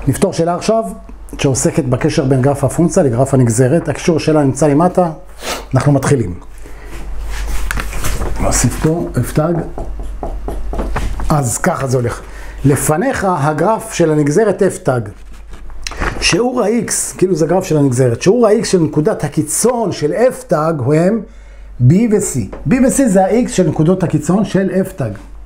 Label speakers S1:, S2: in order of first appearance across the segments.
S1: נפתור שאלה עכשיו שעוסקת בקשר בין גרף הפונקציה לגרף הנגזרת. הקישור שלה נמצא למטה, אנחנו מתחילים. נוסיף פה F'. אז ככה זה הולך. לפניך הגרף של הנגזרת F'. שיעור ה-X, כאילו זה גרף של הנגזרת, שיעור ה-X של נקודת הקיצון של F' הם B ו-C. B ו-C זה ה-X של נקודות הקיצון של F'.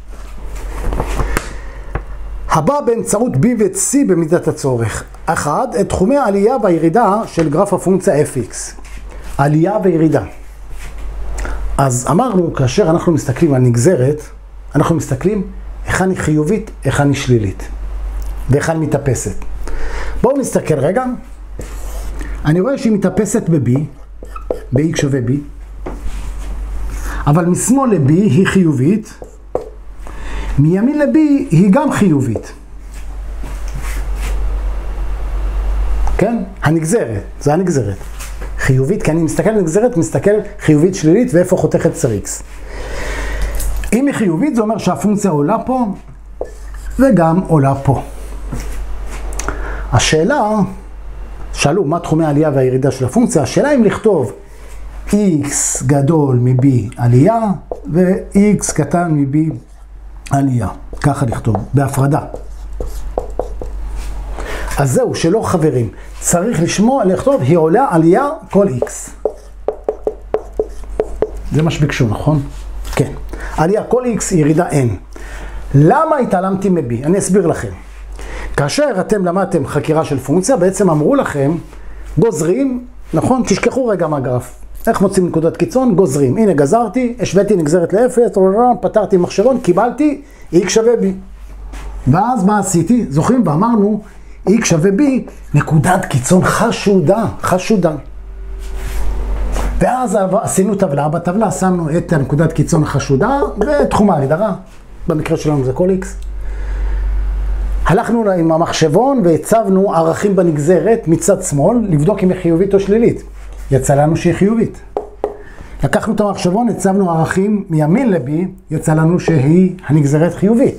S1: הבא באמצעות B ו-C במידת הצורך. 1. את תחומי העלייה והירידה של גרף הפונקציה fx. עלייה וירידה. אז אמרנו, כאשר אנחנו מסתכלים על נגזרת, אנחנו מסתכלים היכן היא חיובית, היכן היא שלילית. והיכן היא מתאפסת. בואו נסתכל רגע. אני רואה שהיא מתאפסת ב-B, ב-X שווה B. אבל משמאל ל-B היא חיובית. מימין ל-B היא גם חיובית. כן? הנגזרת, זה הנגזרת. חיובית, כי אני מסתכל על נגזרת, מסתכל חיובית שלילית ואיפה חותכת סר X. אם היא חיובית, זה אומר שהפונקציה עולה פה וגם עולה פה. השאלה, שאלו מה תחומי העלייה והירידה של הפונקציה, השאלה אם לכתוב X גדול מ-B עלייה ו-X קטן מ-B עלייה. ככה לכתוב, בהפרדה. אז זהו, שלא חברים. צריך לכתוב, היא עולה עלייה כל X. זה מה שביקשו, נכון? כן. עלייה כל X, ירידה N. למה התעלמתי מ-B? אני אסביר לכם. כאשר אתם למדתם חקירה של פונקציה, בעצם אמרו לכם, גוזרים, נכון? תשכחו רגע מהגרף. איך מוצאים נקודת קיצון? גוזרים. הנה גזרתי, השוויתי נגזרת ל-0, פתרתי מחשבון, קיבלתי, X שווה B. ואז מה עשיתי? זוכרים? ואמרנו, X שווה B, נקודת קיצון חשודה, חשודה. ואז עשינו טבלה, בטבלה שמנו את הנקודת קיצון החשודה ותחום ההגדרה, במקרה שלנו זה כל X. הלכנו עם המחשבון והצבנו ערכים בנגזרת מצד שמאל, לבדוק אם היא חיובית או שלילית. יצא לנו שהיא חיובית. לקחנו את המחשבון, הצבנו ערכים מימין ל-B, יצא לנו שהיא הנגזרת חיובית.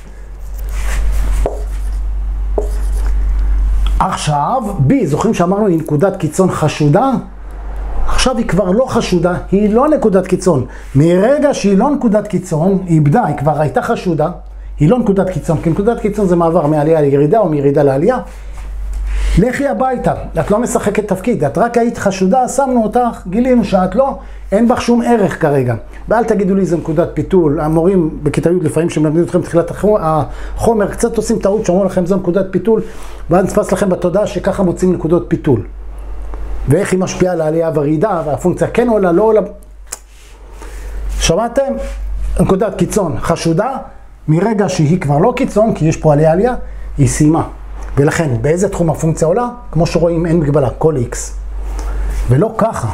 S1: עכשיו, B, זוכרים שאמרנו היא נקודת קיצון חשודה? עכשיו היא כבר לא חשודה, היא לא נקודת קיצון. מרגע שהיא לא נקודת קיצון, היא איבדה, היא כבר הייתה חשודה, היא לא נקודת קיצון, כי נקודת קיצון זה מעבר מעלייה לירידה או מירידה לעלייה. לכי הביתה, את לא משחקת תפקיד, את רק היית חשודה, שמנו אותך, גילינו שאת לא, אין בך שום ערך כרגע. ואל תגידו לי זה נקודת פיתול, המורים בכיתה י' לפעמים שמלמדים אתכם בתחילת החומר, קצת עושים טעות שאומרים לכם זו נקודת פיתול, ואז נתפס לכם בתודעה שככה מוצאים נקודות פיתול. ואיך היא משפיעה על העלייה והירידה, והפונקציה כן עולה, לא עולה. שמעתם? נקודת קיצון חשודה, מרגע שהיא כבר לא קיצון, כי יש פה עלייה, היא סיימה. ולכן, באיזה תחום הפונקציה עולה? כמו שרואים, אין מגבלה, כל X. ולא ככה.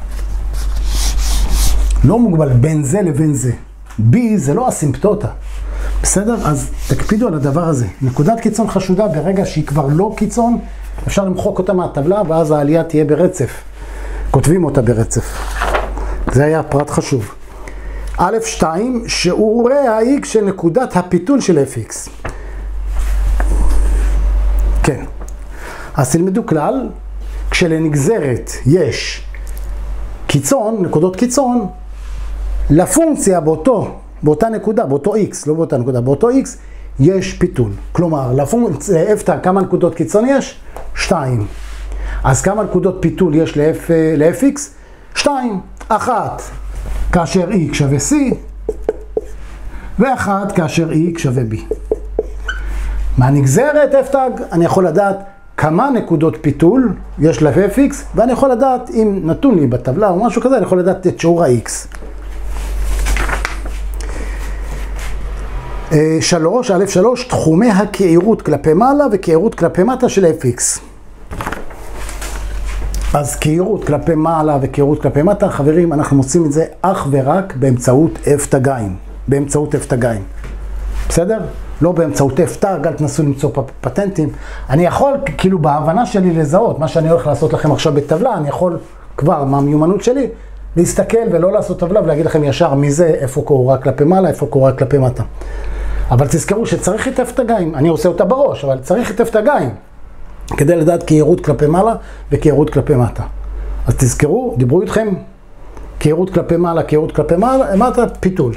S1: לא מוגבל בין זה לבין זה. B זה לא אסימפטוטה. בסדר? אז תקפידו על הדבר הזה. נקודת קיצון חשודה, ברגע שהיא כבר לא קיצון, אפשר למחוק אותה מהטבלה, ואז העלייה תהיה ברצף. כותבים אותה ברצף. זה היה פרט חשוב. א'2, שיעורי ה-X של נקודת הפיתול של fx. כן. אז תלמדו כלל, כשלנגזרת יש קיצון, נקודות קיצון, לפונקציה באותה נקודה, באותו X, לא באותה נקודה, באותו X, יש פיתול. כלומר, לפונקציה F', כמה נקודות קיצון יש? 2. אז כמה נקודות פיתול יש ל-fx? 2. 1 כאשר X שווה C, ו1 כאשר X שווה B. מהנגזרת F' אני יכול לדעת כמה נקודות פיתול יש ל-fx, ואני יכול לדעת, אם נתון לי בטבלה או משהו כזה, אני יכול לדעת את שיעור ה-X. 3, א'3, תחומי הקעירות כלפי מעלה וקעירות כלפי מטה של fx. אז קעירות כלפי מעלה וקעירות כלפי מטה, חברים, אנחנו מוצאים את זה אך ורק באמצעות F תגיים. באמצעות F תגיים. בסדר? לא באמצעות F תג, אל תנסו למצוא פטנטים. אני יכול, כאילו בהבנה שלי לזהות, מה שאני הולך לעשות לכם עכשיו בטבלה, אני יכול כבר מהמיומנות שלי, להסתכל ולא לעשות טבלה ולהגיד לכם ישר מזה, איפה קעורה כלפי מעלה, איפה קעורה כלפי מטה. אבל תזכרו שצריך את F תגיים, אני עושה אותה בראש, אבל צריך את F תגיים. כדי לדעת קעירות כלפי מעלה וקעירות כלפי מטה. אז תזכרו, דיברו איתכם, קעירות כלפי מעלה, קעירות כלפי מטה, פיתול.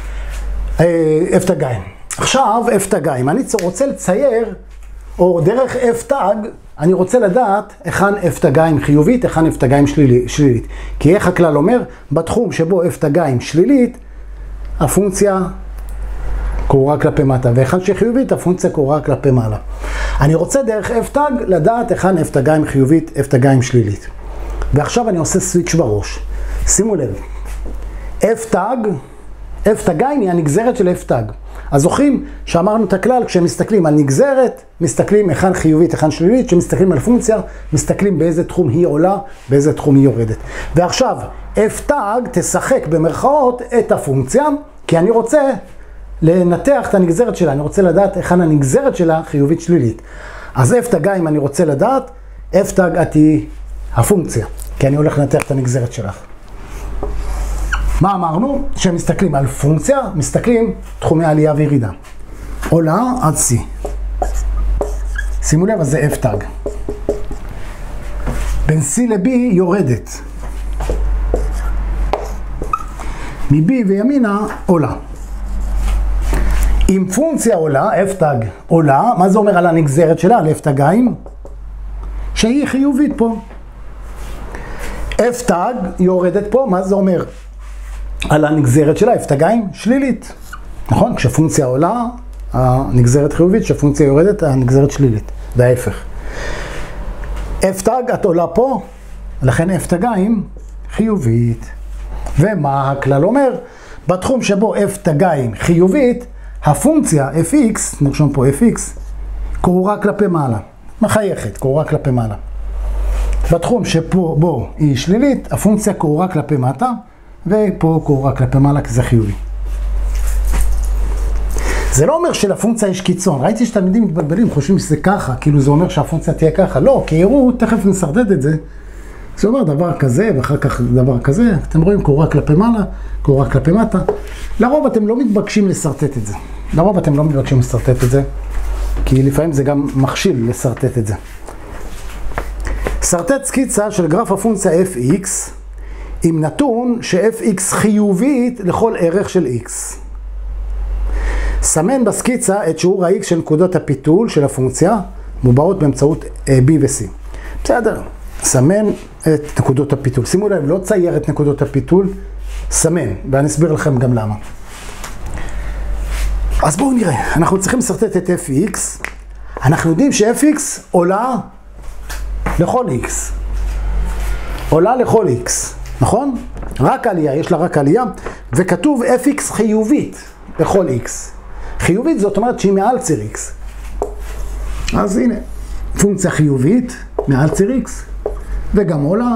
S1: F'. עכשיו F', אני רוצה לצייר, או דרך F', אני רוצה לדעת היכן F' חיובית, היכן F' שלילית. כי איך הכלל אומר, בתחום שבו F' שלילית, הפונקציה קעורה כלפי מטה, והיכן שחיובית, הפונקציה קעורה כלפי מעלה. אני רוצה דרך F' לדעת היכן F' חיובית, F' שלילית. ועכשיו אני עושה סוויץ' בראש. שימו לב, F' היא הנגזרת של F'. אז זוכרים שאמרנו את הכלל, כשמסתכלים על נגזרת, מסתכלים היכן חיובית, היכן שלילית, כשמסתכלים על פונקציה, מסתכלים באיזה תחום היא עולה, באיזה תחום היא יורדת. ועכשיו, F' תשחק במרכאות את הפונקציה, כי אני רוצה לנתח את הנגזרת שלה, אני רוצה לדעת היכן הנגזרת שלה חיובית שלילית. אז F' אם אני רוצה לדעת, F' היא הפונקציה, כי אני הולך לנתח את הנגזרת שלך. מה אמרנו? כשמסתכלים על פונקציה, מסתכלים תחומי עלייה וירידה. עולה עד C. שימו לב, אז זה F'. בין C ל-B יורדת. מ-B וימינה עולה. אם פונקציה עולה, F' עולה, מה זה אומר על הנגזרת שלה, על F'? שהיא חיובית פה. F' יורדת פה, מה זה אומר? על הנגזרת שלה, F' שלילית. נכון? כשפונקציה עולה, הנגזרת חיובית, כשפונקציה יורדת, הנגזרת שלילית. וההפך. F' את עולה פה, לכן F' חיובית. ומה הכלל אומר? בתחום שבו F' חיובית, הפונקציה fx, נרשום פה fx, קעורה כלפי מעלה. מחייכת, קעורה כלפי מעלה. בתחום שבו היא שלילית, הפונקציה קעורה כלפי מטה, ופה קעורה כלפי מעלה, כי זה חיובי. זה לא אומר שלפונקציה יש קיצון. ראיתי שתלמידים מתבלבלים, חושבים שזה ככה, כאילו זה אומר שהפונקציה תהיה ככה. לא, קעירות, תכף נסרטט את זה. זה אומר דבר כזה, ואחר כך דבר כזה. אתם רואים קעורה כלפי מעלה, קעורה כלפי מטה. לרוב אתם לא מתבקשים לסרטט את זה. לרוב אתם לא מתבקשים לסרטט את זה, כי לפעמים זה גם מכשיל לסרטט את זה. סרטט סקיצה של גרף הפונקציה fx, עם נתון ש-fx חיובית לכל ערך של x. סמן בסקיצה את שיעור ה-x של נקודות הפיתול של הפונקציה, מובעות באמצעות b ו-c. בסדר, סמן את נקודות הפיתול. שימו לב, לא צייר את נקודות הפיתול, סמן, ואני אסביר לכם גם למה. אז בואו נראה, אנחנו צריכים לסרטט את fx. אנחנו יודעים ש-fx עולה לכל x. עולה לכל x. נכון? רק עלייה, יש לה רק עלייה, וכתוב fx חיובית לכל x. חיובית זאת אומרת שהיא מעל ציר x. אז הנה, פונקציה חיובית מעל ציר x, וגם עולה,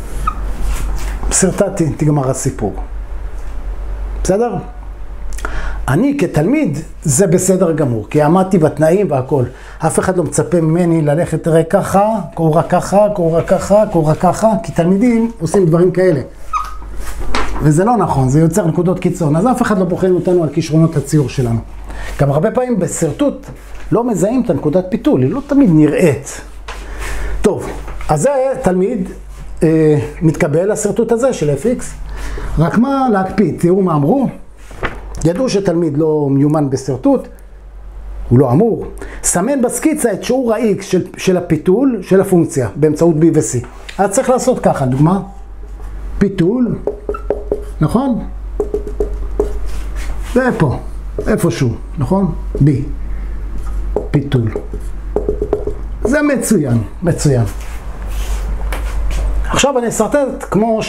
S1: סרטטתי, תגמר הסיפור. בסדר? אני כתלמיד זה בסדר גמור, כי עמדתי בתנאים והכל. אף אחד לא מצפה ממני ללכת רק ככה, קעורה ככה, קעורה ככה, קעורה ככה, כי תלמידים עושים דברים כאלה. וזה לא נכון, זה יוצר נקודות קיצון. אז אף אחד לא בוחן אותנו על כישרונות הציור שלנו. גם הרבה פעמים בסרטוט לא מזהים את הנקודת פיתול, היא לא תמיד נראית. טוב, אז זה תלמיד מתקבל לסרטוט הזה של fx. רק מה להקפיד, תראו מה אמרו. ידעו שתלמיד לא מיומן בסרטוט, הוא לא אמור. סמן בסקיצה את שיעור ה-x של הפיתול של הפונקציה באמצעות b ו-c. אז צריך לעשות ככה, דוגמה. פיתול, נכון? זה פה, איפשהו, נכון? b. פיתול. זה מצוין, מצוין. עכשיו אני אסרטט כמו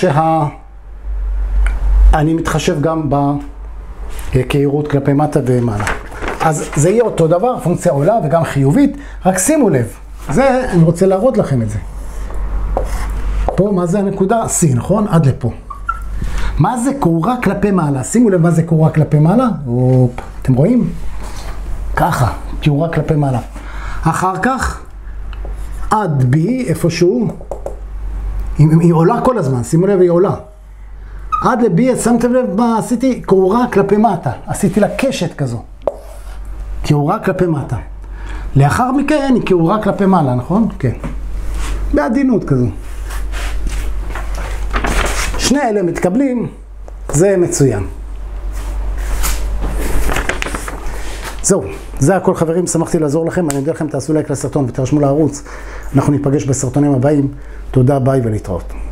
S1: אני מתחשב גם בקעירות כלפי מטה ומעלה. אז זה יהיה אותו דבר, פונקציה עולה וגם חיובית, רק שימו לב, זה אני רוצה להראות לכם את זה. פה מה זה הנקודה? C, נכון? עד לפה. מה זה קעורה כלפי מעלה? שימו לב מה זה קעורה כלפי מעלה. אתם רואים? ככה, קעורה כלפי מעלה. אחר כך, עד B, איפשהו, היא עולה כל הזמן, שימו לב, היא עולה. עד ל-B, שמתם לב מה עשיתי? קעורה כלפי מטה. עשיתי לה קשת כזו. קעורה כלפי מטה. לאחר מכן היא כאורה כלפי מעלה, נכון? כן. בעדינות כזו. שני אלה מתקבלים, זה מצוין. זהו, זה הכל חברים, שמחתי לעזור לכם, אני יודע לכם, תעשו לייק לסרטון ותרשמו לערוץ. אנחנו ניפגש בסרטונים הבאים. תודה, ביי ולהתראות.